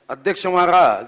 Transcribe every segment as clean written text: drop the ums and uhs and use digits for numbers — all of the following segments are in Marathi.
अध्यक्ष महाराज,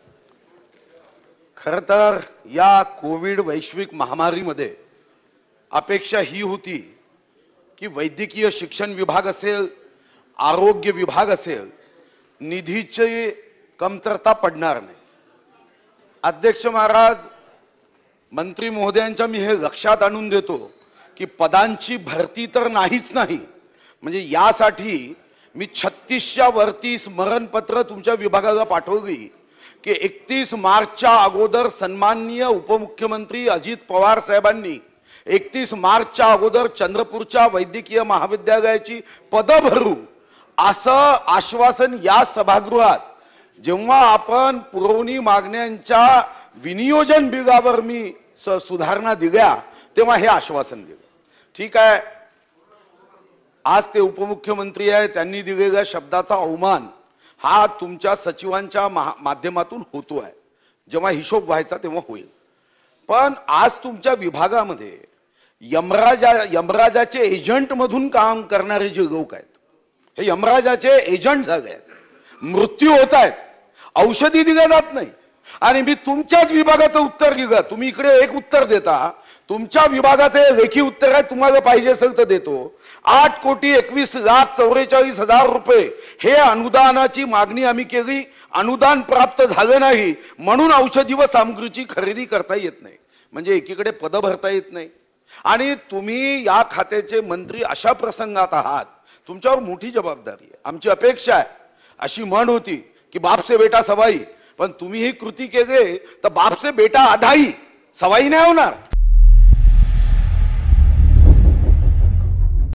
खरं तर या कोविड वैश्विक महामारीमध्ये अपेक्षा ही होती की वैद्यकीय शिक्षण विभाग असेल, आरोग्य विभाग असेल, निधीची कमतरता पडणार नाही। अध्यक्ष महाराज, मंत्री महोदयांच्या मी हे लक्षात आणून देतो की पदांची भरती तर नाहीच नाही, म्हणजे यासाठी मी 36च्या वरती स्मरणपत्र तुमच्या विभागाला पाठवली की 31 मार्चच्या अगोदर सन्माननीय उपमुख्यमंत्री अजित पवार साहेबांनी 31 मार्चच्या अगोदर चंद्रपूरच्या वैद्यकीय महाविद्यालयाची पदं भरू असं आश्वासन या सभागृहात जेव्हा आपण पुरवणी मागण्यांच्या विनियोजन बिलावर मी सुधारणा दिल्या तेव्हा हे आश्वासन दिलं। ठीक आहे, आज ते उपमुख्यमंत्री आहे, त्यांनी दिलेल्या शब्दाचा अवमान हा तुमच्या सचिवांच्या माध्यमातून होतो आहे। जेव्हा हिशोब व्हायचा तेव्हा होईल, पण आज तुमच्या विभागामध्ये यमराजाचे एजंट मधून काम करणारे जे लोक आहेत हे यमराजाचे एजंट झाले आहेत। मृत्यू होत आहेत, औषधी दिल्या जात नाही, आणि मी तुमच्याच विभागाचं उत्तर दिलं। तुम्ही इकडे एक उत्तर देता, तुमच्या विभागाचे लेखी उत्तर आहे, तुम्हाला पाहिजे असेल तर देतो। 8,21,44,000 रुपये हे अनुदानाची मागणी आम्ही केली, अनुदान प्राप्त झालं नाही म्हणून औषधी व सामग्रीची खरेदी करता येत नाही। म्हणजे एकीकडे पद भरता येत नाही आणि तुम्ही या खात्याचे मंत्री अशा प्रसंगात आहात, तुमच्यावर मोठी जबाबदारी आहे। आमची अपेक्षा आहे, अशी म्हण होती की बाप से बेटा सवाई, पण तुम्ही ही कृती केली तर बाप से बेटा आधाई, सवाई नाही होणार।